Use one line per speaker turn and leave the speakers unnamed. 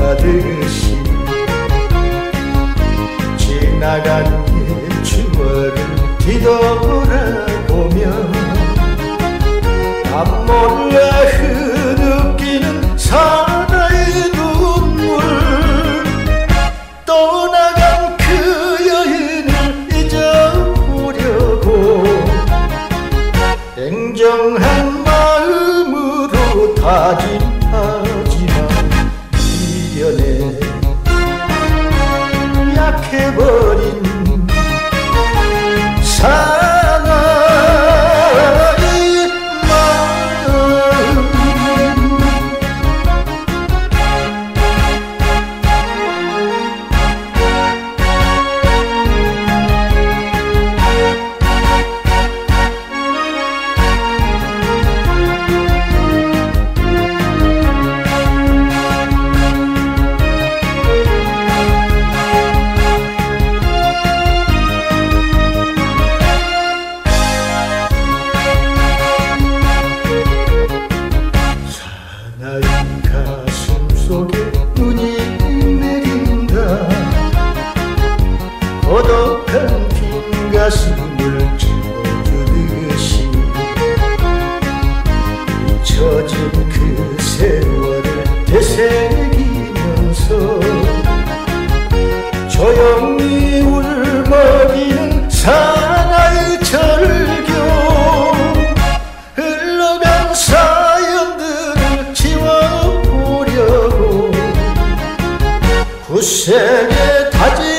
하듯이 지나간 이 추억을 뒤돌아보며 남 몰라 흐느끼는 사나이 눈물 떠나간 그 여인을 잊어보려고 냉정한 마음으로 다짐하지만 미련에 약해버린 사나이 마음 가슴 속에 눈이 내린다 고독한 빈 가슴을 채워주듯이 잊혀진 그 세월을 되새기면서 조용히 울먹이는 사나이 절규 흘러간 사연들을 지워보려고 굳세게 다짐